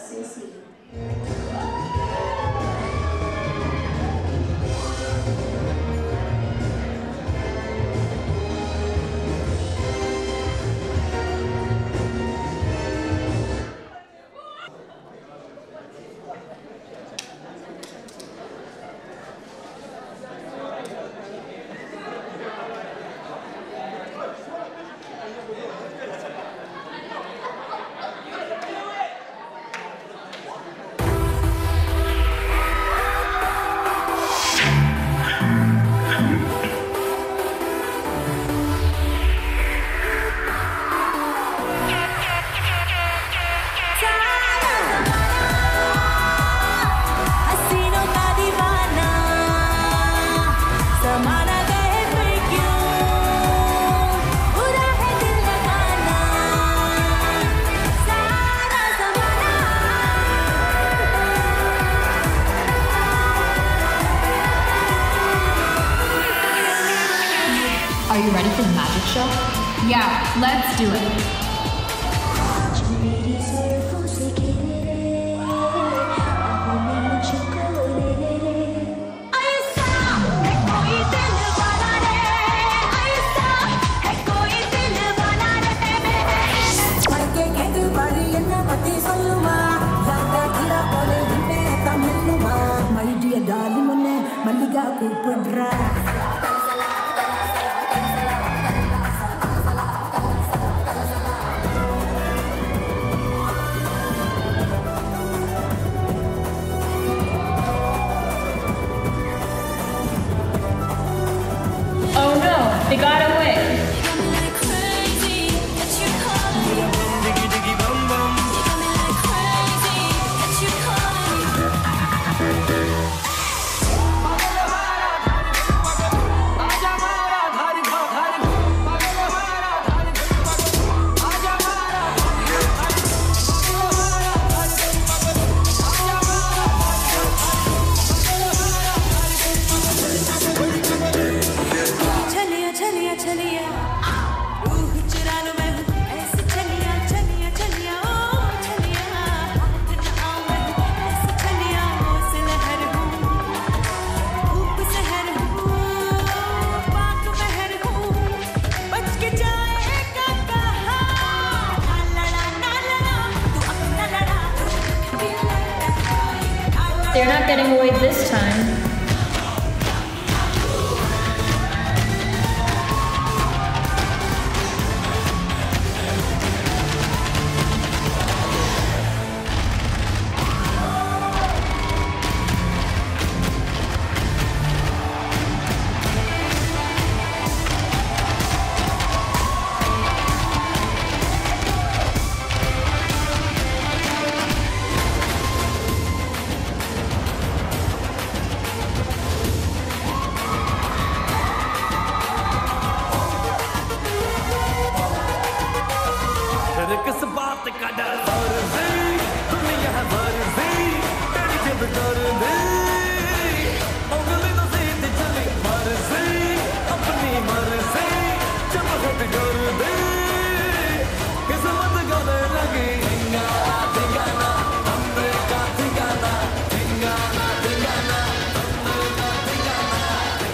से सी। Are you ready for the magic show? Yeah, let's do it. Oh no, they got away. They're not getting away this time. किस बात का डर दुनिया है तेरी जब कर दे उंगली तो सीधी चली अपनी मर्जी जब हट कर दे किस्मत गले लगी ठिंगाना ठिंगाना हमरे का ठिंगाना ठिंगाना ठिंगाना हमरे का ठिंगाना।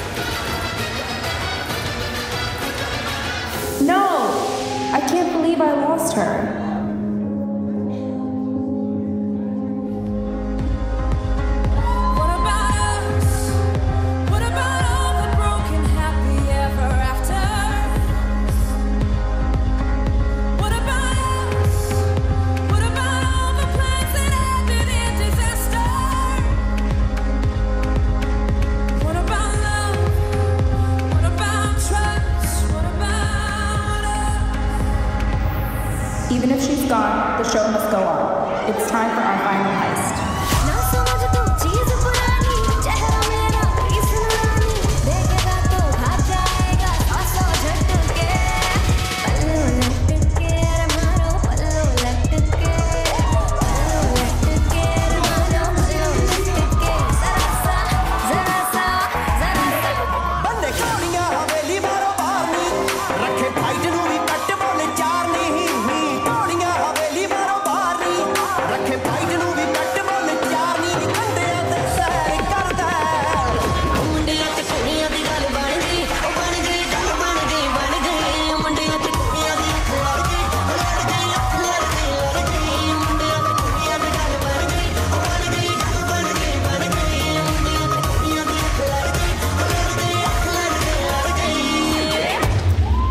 No! I can't believe I lost her. Even if she's gone, the show must go on. It's time for our final heist. I can't fight it.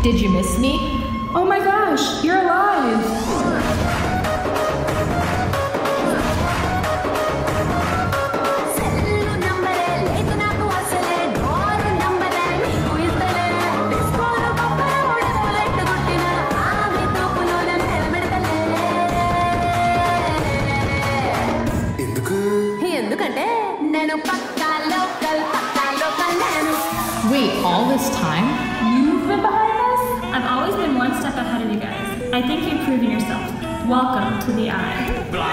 Did you miss me? Oh my gosh, you're alive! Wait, all this time? You've been behind us? I've always been one step ahead of you guys. I think you've proven yourself. Welcome to the Eye.